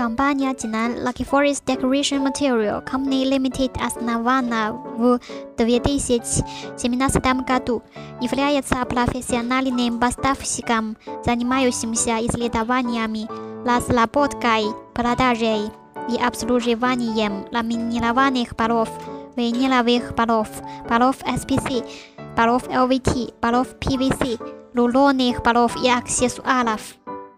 Компания Jinan Lucky Forest Decoration Material Company Limited основана в 2017 году, является профессиональным поставщиком, занимающимся исследованиями, разработкой, продажей и обслуживанием ламинированных полов, виниловых полов, полов SPC, полов LVT, полов PVC, рулонных полов и аксессуаров.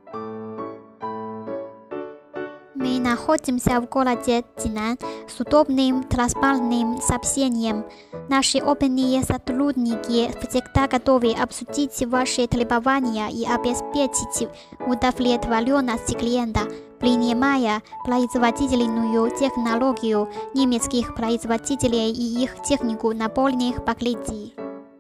Мы находимся в городе Jinan с удобным транспортным сообщением. Наши опытные сотрудники всегда готовы обсудить ваши требования и обеспечить удовлетворенность клиента, принимая производительную технологию немецких производителей и их технику на полных покрытий.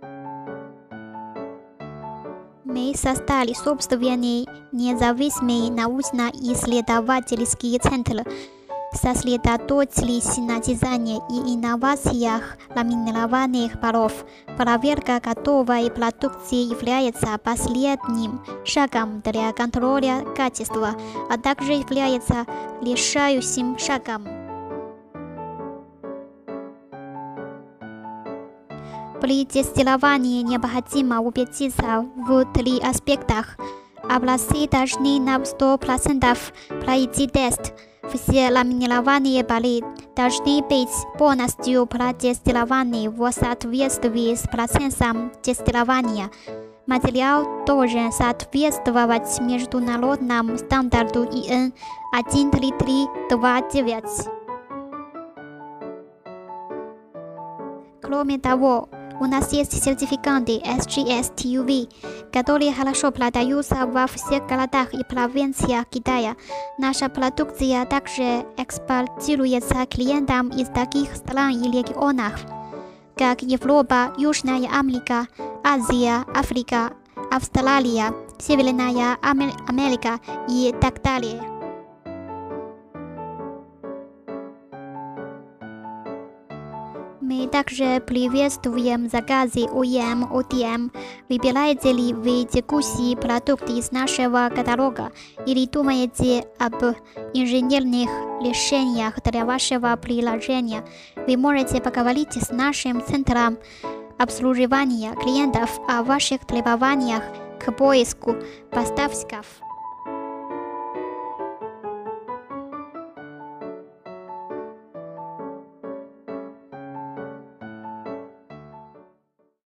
Мы создали собственный независимый научно-исследовательский центр, сосредоточились на дизайне и инновациях ламинированных полов. Проверка готовой продукции является последним шагом для контроля качества, а также является решающим шагом. При тестировании необходимо убедиться в 3 аспектах. Образцы должны на 100% пройти тест. Все ламинированные полы должны быть полностью протестированы в соответствии с процессом тестирования. Материал должен соответствовать международному стандарту ИН 13329. Кроме того, у нас есть сертификаты SGS-TUV, которые хорошо продаются во всех городах и провинциях Китая. Наша продукция также экспортируется клиентам из таких стран и регионов, как Европа, Южная Америка, Азия, Африка, Австралия, Северная Америка и так далее. Мы также приветствуем заказы OEM, ODM. Выбираете ли вы текущий продукт из нашего каталога или думаете об инженерных решениях для вашего приложения? Вы можете поговорить с нашим центром обслуживания клиентов о ваших требованиях к поиску поставщиков.